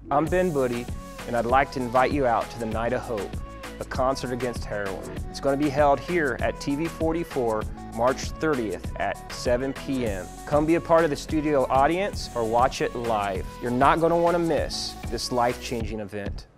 I'm Ben Buddy, and I'd like to invite you out to the Night of Hope, a concert against heroin. It's going to be held here at TV-44 March 30th at 7 p.m. Come be a part of the studio audience or watch it live. You're not going to want to miss this life-changing event.